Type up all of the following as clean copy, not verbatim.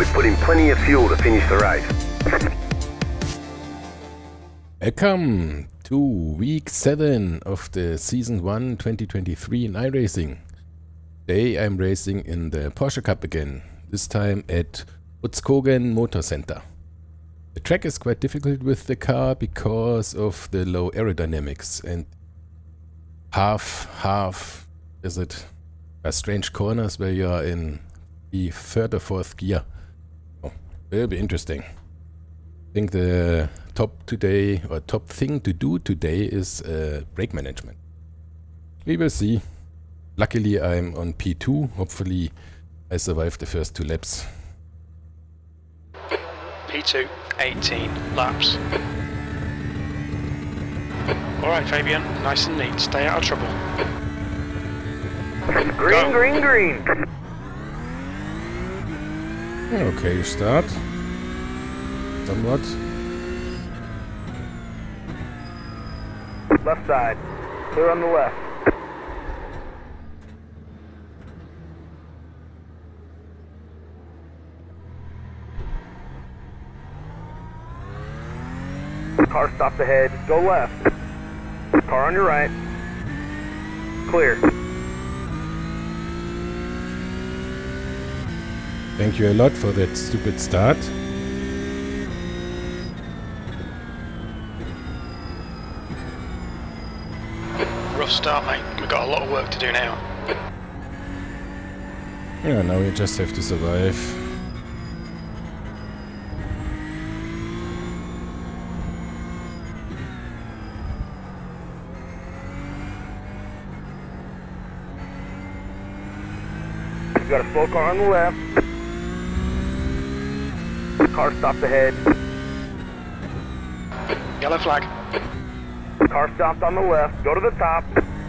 Just put in plenty of fuel to finish the race. Welcome to week 7 of the season 1 2023 in iRacing. Today I'm racing in the Porsche Cup again, this time at Rudskogen Motorsenter. The track is quite difficult with the car because of the low aerodynamics and half is it strange corners where you are in the 3rd or 4th gear. Oh, will be interesting. I think the top thing to do today is brake management. We will see. Luckily I'm on P2. Hopefully I survive the first 2 laps. P2, 18 laps. Alright Fabian, nice and neat. Stay out of trouble. Green, Go. green, green. Okay, start. Somewhat. Left side. Clear on the left. Car stopped ahead. Go left. Car on your right. Clear. Thank you a lot for that stupid start. Rough start, mate. We've got a lot of work to do now. Yeah, now we just have to survive. You got a slow car on the left. Car stopped ahead. Yellow flag. Car stopped on the left. Go to the top.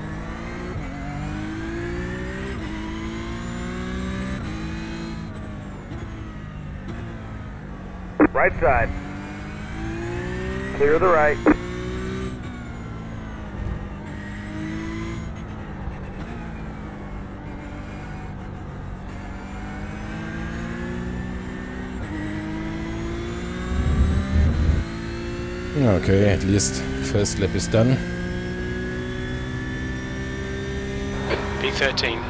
Right side. Clear the right. Okay, at least first lap is done. P13.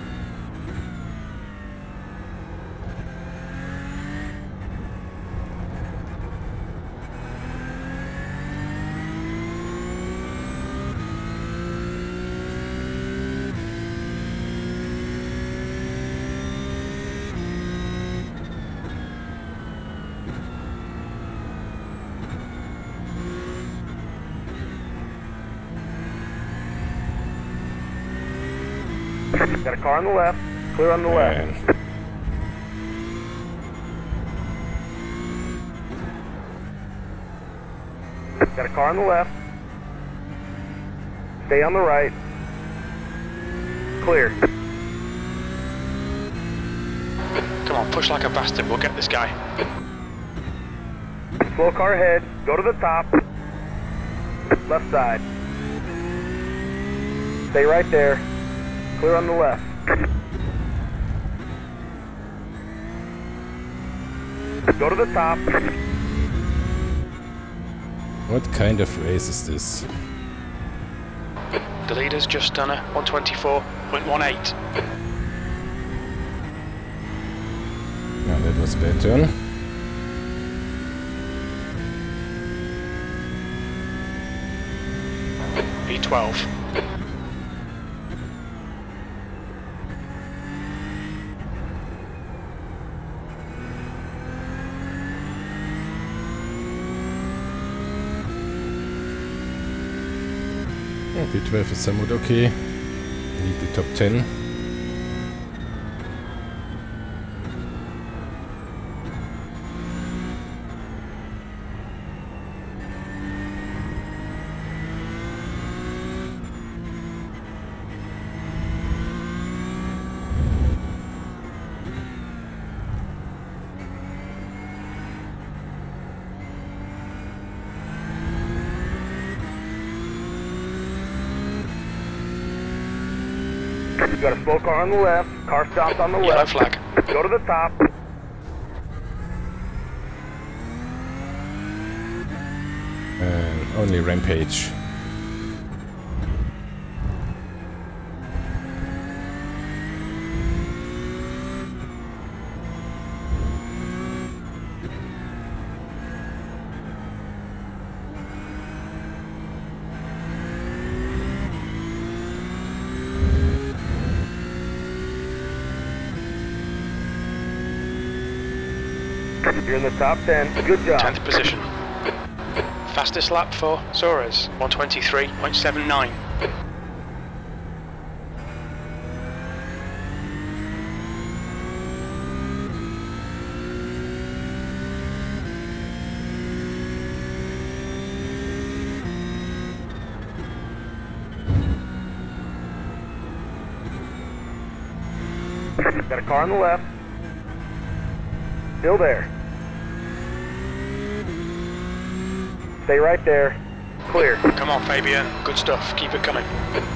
Got a car on the left. Clear on the left. Got a car on the left. Stay on the right. Clear. Come on, push like a bastard. We'll get this guy. Slow car ahead. Go to the top. Left side. Stay right there. Clear on the left. Go to the top. What kind of race is this? The leader's just done a 124.18. Yeah, that was a bad turn. P12. P12 is somewhat okay. Need the top 10. You got a slow car on the left. Car stopped on the Yellow left. flag. Go to the top. And only Rampage. You're in the top 10. Good job. 10th position. Fastest lap for Suarez, 123.79. Got a car on the left. Still there. Stay right there. Clear. Come on, Fabian. Good stuff. Keep it coming.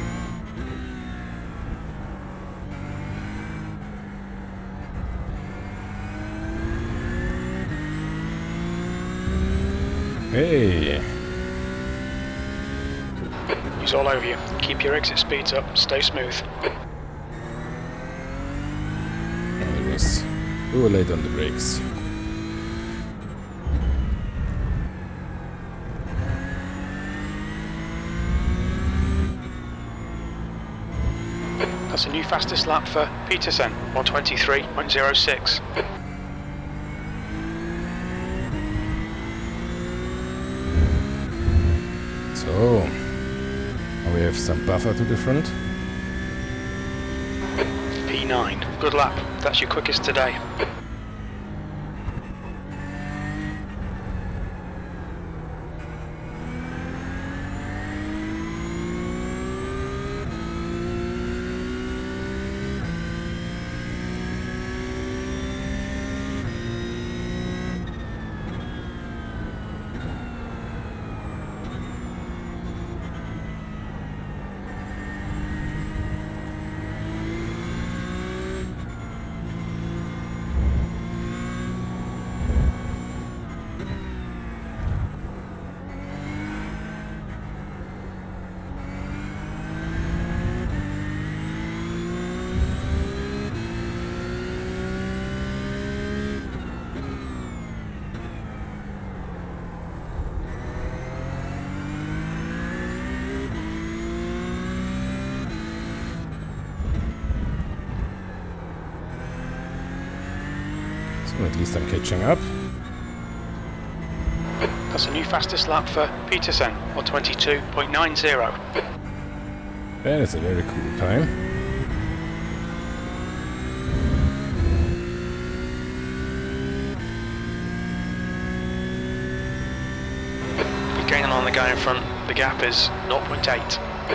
Hey! He's all over you. Keep your exit speeds up. Stay smooth. I was too late on the brakes. That's a new fastest lap for Peterson, 123.06. So, now we have some buffer to the front. P9. Good lap. That's your quickest today. So at least I'm catching up. That's a new fastest lap for Peterson, 122.90. That is a very cool time. You're gaining on the guy in front. The gap is 0.8.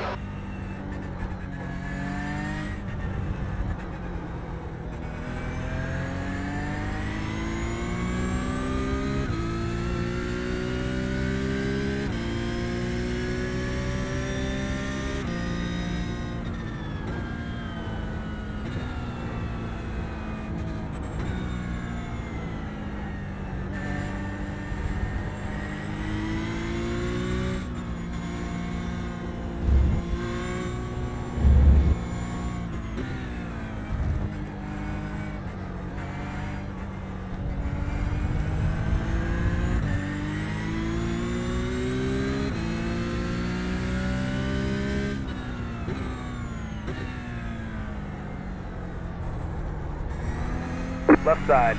Left side.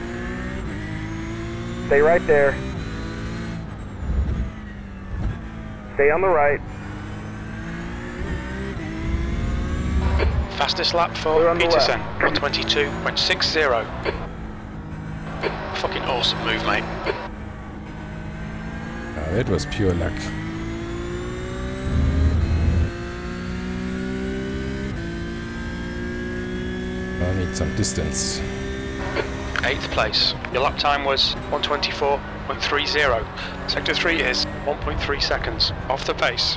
Stay right there. Stay on the right. Fastest lap for Clear on the Peterson, left. 122.60. Fucking awesome move, mate. Oh, that was pure luck. I need some distance. 8th place. Your lap time was 124.30. Sector 3 is 1.3 seconds. Off the pace.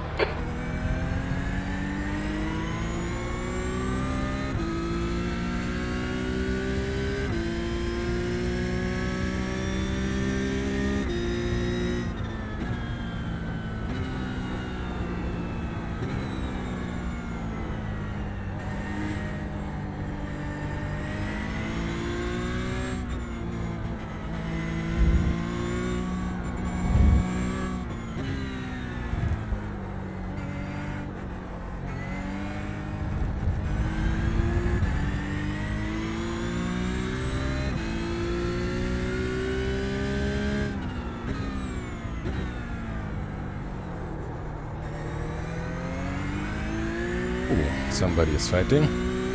somebody is fighting.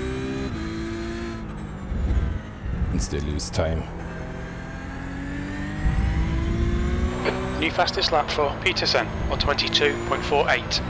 And they lose time. New fastest lap for Peterson, 122.48.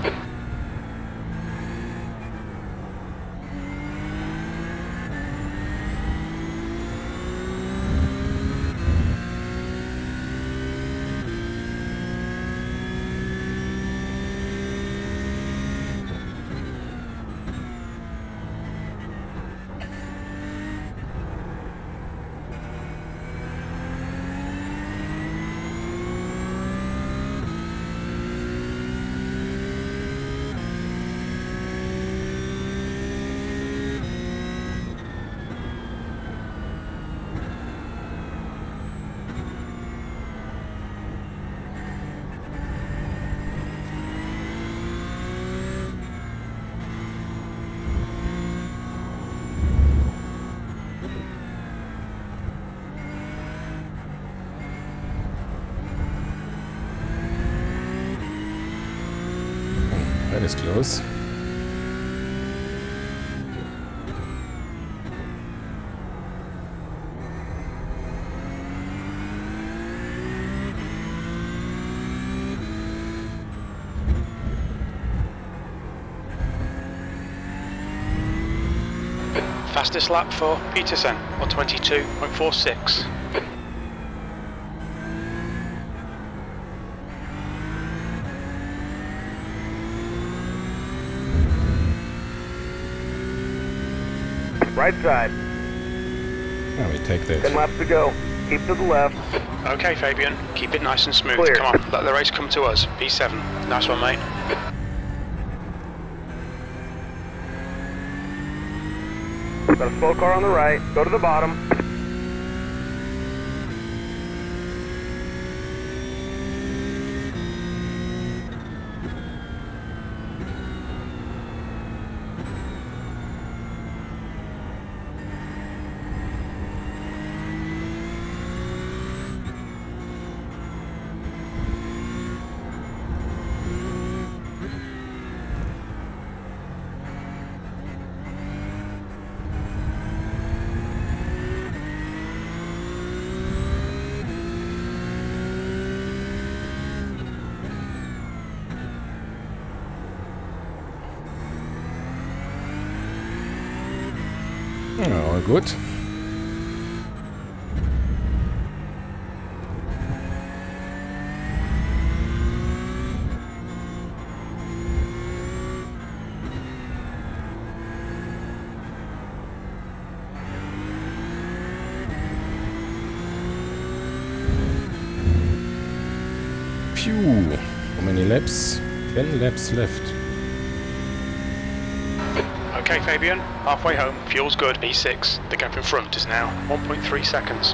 That is close. Fastest lap for Peterson, 122.46. Right side. Oh, we take that. 10 laps to go. Keep to the left. Okay, Fabian, keep it nice and smooth. Clear. Come on, let the race come to us. P7. Nice one, mate. Got a slow car on the right. Go to the bottom. Oh, all good. Phew! How many laps? 10 laps left. Okay, Fabian, halfway home. Fuel's good. P6. The gap in front is now 1.3 seconds.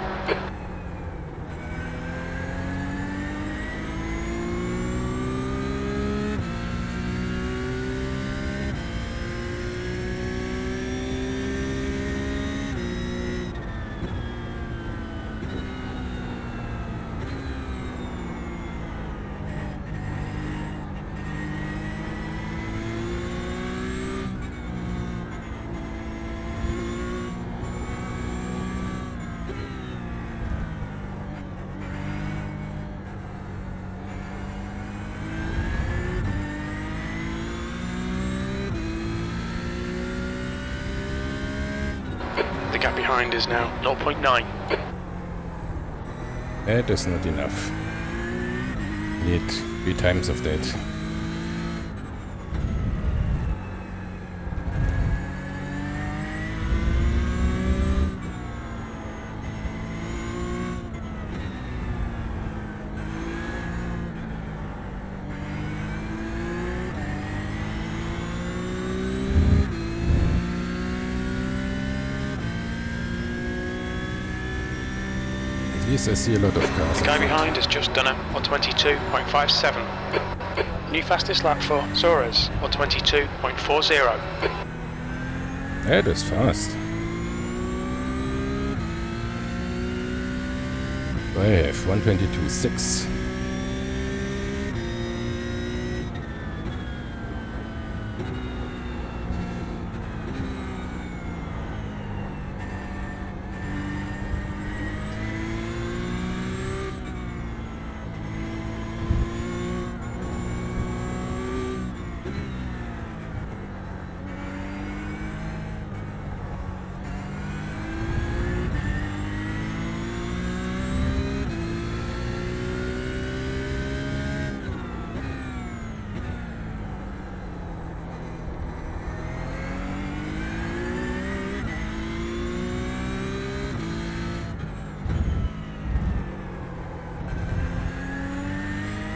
The gap behind is now 0.9. That is not enough. Need 3 times of that. At least I see a lot of cars. The guy behind has just done it, 122.57. New fastest lap for Suarez, 122.40. That is fast. I have 122.6.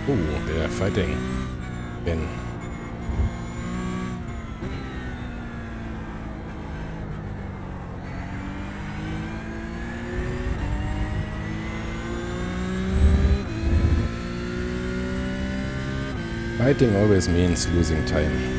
Ooh, they are fighting again. Fighting always means losing time.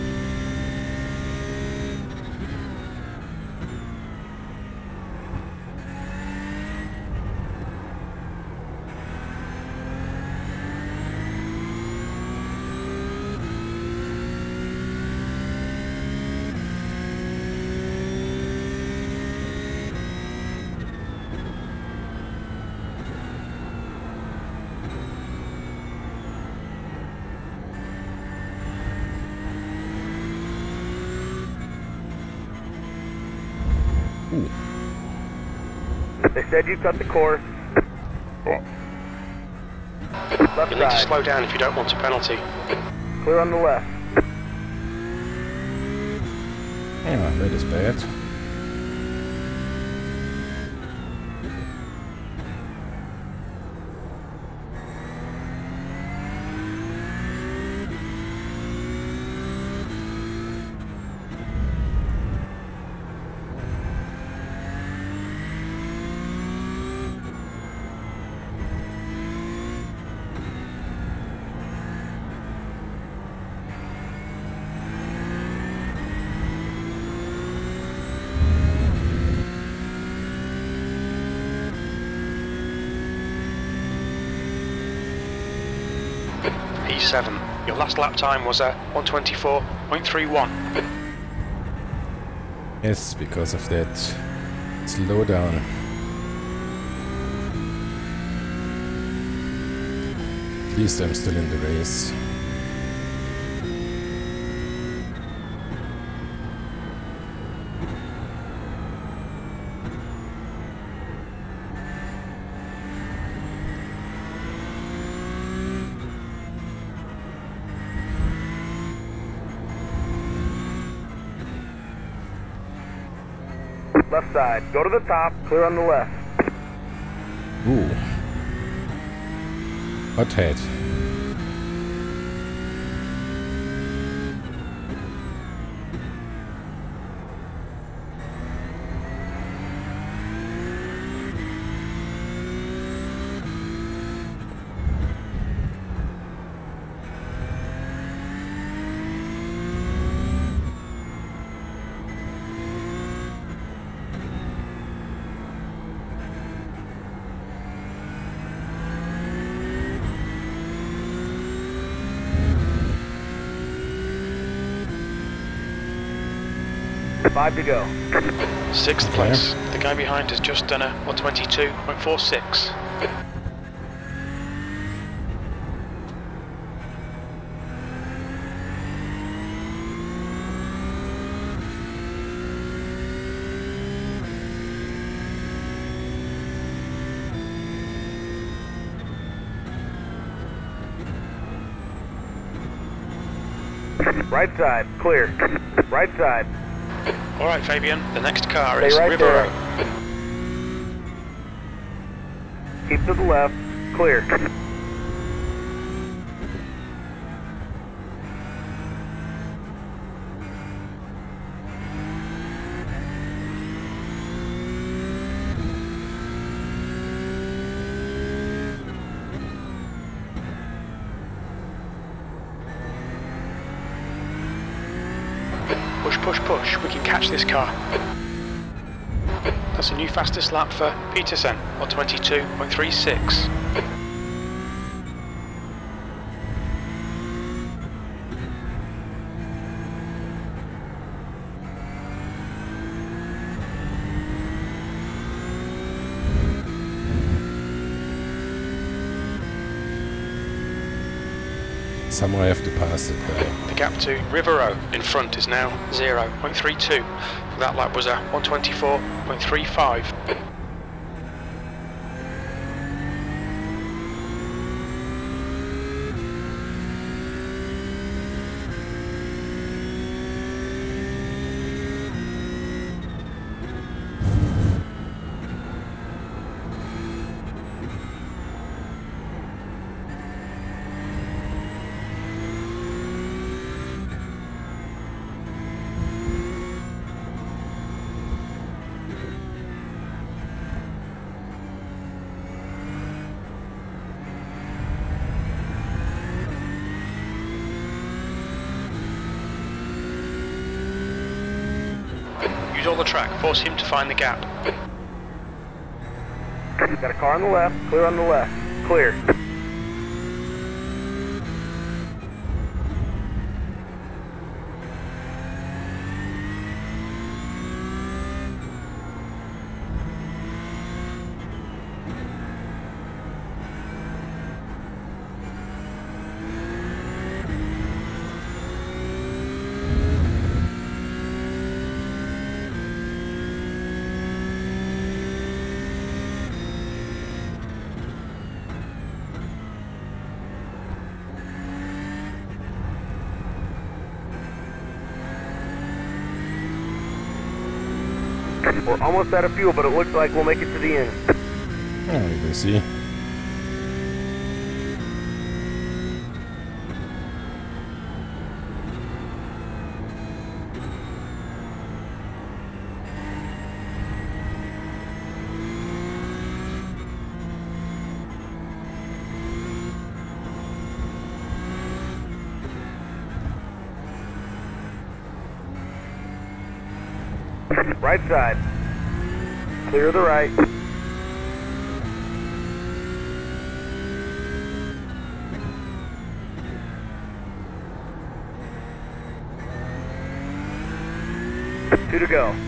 Ooh. They said you cut the course. Oh. Left You need to side. slow down if you don't want a penalty. Clear on the left. Yeah, that is bad. P7. Your last lap time was a 124.31. Yes, because of that slowdown. At least I'm still in the race. Left side. Go to the top. Clear on the left. Ooh. Hot head. Five to go. Sixth place. The guy behind has just done a 122.46. Right side. Clear. Right side. Alright Fabian, the next car Stay is right Rivero. there. Keep to the left. Clear. Push, push, push. We can catch this car. That's a new fastest lap for Peterson, 122.36. Somehow I have to pass it guy. The gap to Rivero in front is now 0.32. That lap was a 124.35. all the track, force him to find the gap. Got a car on the left, clear on the left, clear. We're almost out of fuel, but it looks like we'll make it to the end. Oh, you can see. Right side. Clear the right. Two to go.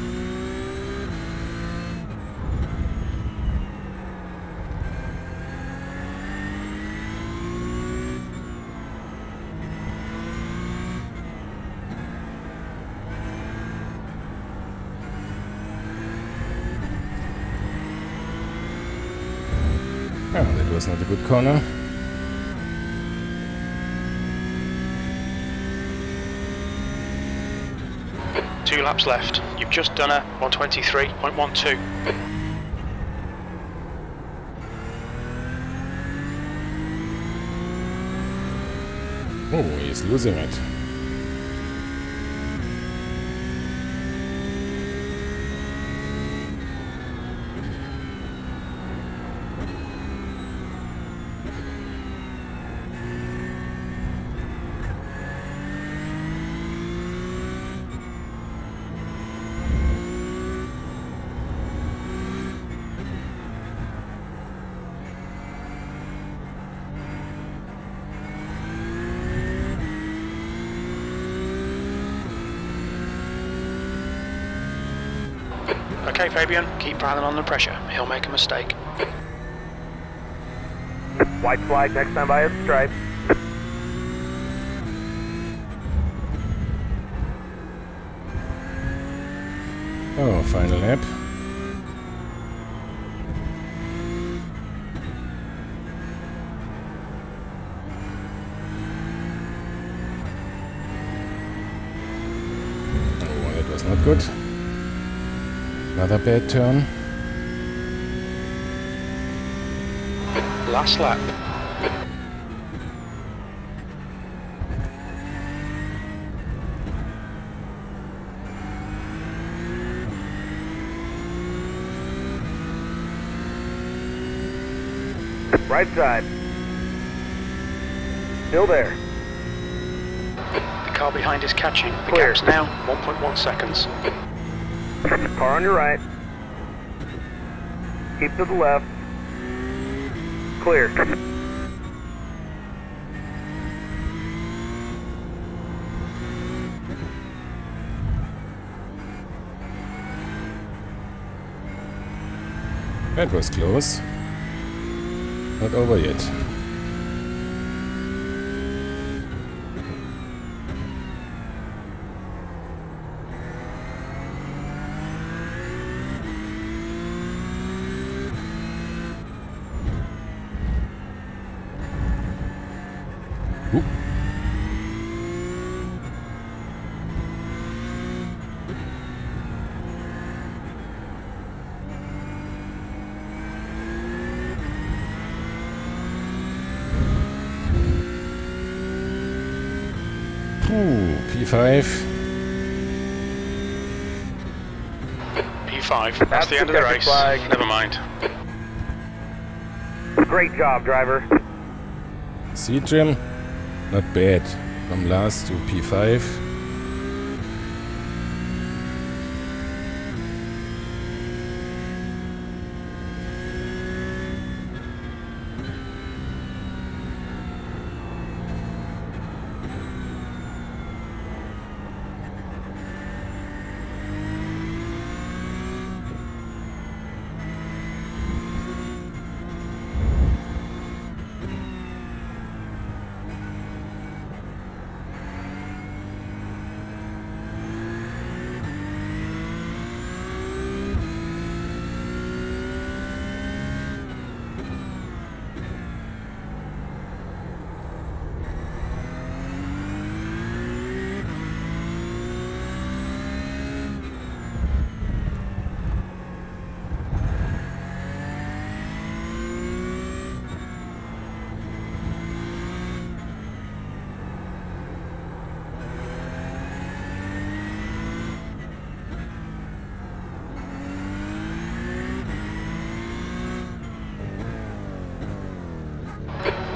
Oh, that was not a good corner. Two laps left. You've just done a 123.12. Oh, he's losing it. Okay, Fabian, keep piling on the pressure. He'll make a mistake. White flag next time by a stripe. Oh, final lap. Oh, that was not good. Another bad turn. Last lap. Right side. Still there. The car behind is catching. The Clear. gap's now 1.1 seconds. Car on your right. Keep to the left. Clear. That was close. Not over yet. Ooh. P5. P5, that's the end of the race. Flag. Never mind. Great job, driver. See, Jim? Not bad. From last to P5.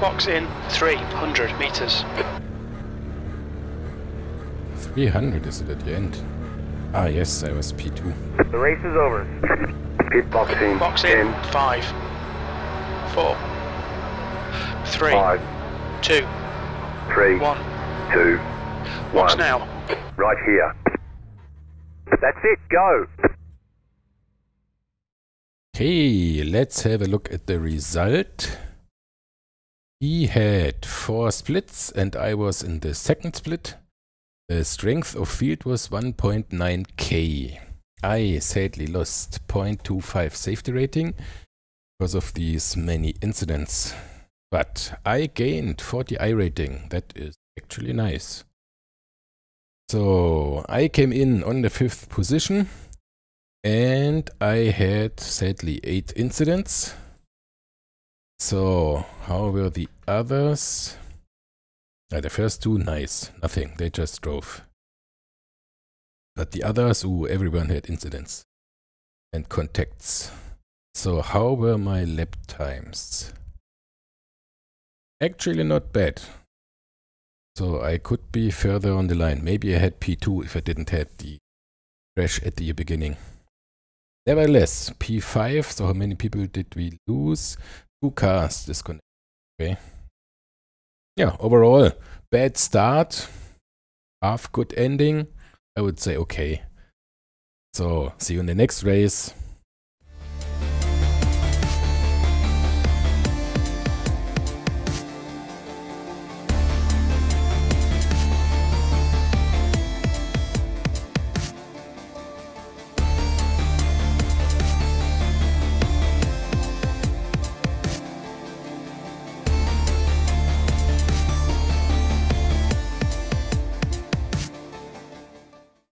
box in 300 meters. 300 is it at the end? Ah yes, I was P2. The race is over. Keep boxing. Box in 10, 5, 4, 3, 5, 2, 3, 1. 2, Box 1. now. Right here. That's it, go. Okay, let's have a look at the result. He had 4 splits and I was in the second split. The strength of field was 1.9k. I sadly lost 0.25 safety rating because of these many incidents. But I gained 40 iRating. That is actually nice. So I came in on the 5th position and I had sadly 8 incidents. So how were the others? The first 2, nice, nothing, they just drove. But the others, ooh, everyone had incidents and contacts. So how were my lap times? Actually not bad. So I could be further on the line. Maybe I had P2 if I didn't have the crash at the beginning. Nevertheless, P5, so how many people did we lose? 2 cars disconnected. Okay. Yeah, overall, bad start, half good ending. I would say okay. So, see you in the next race.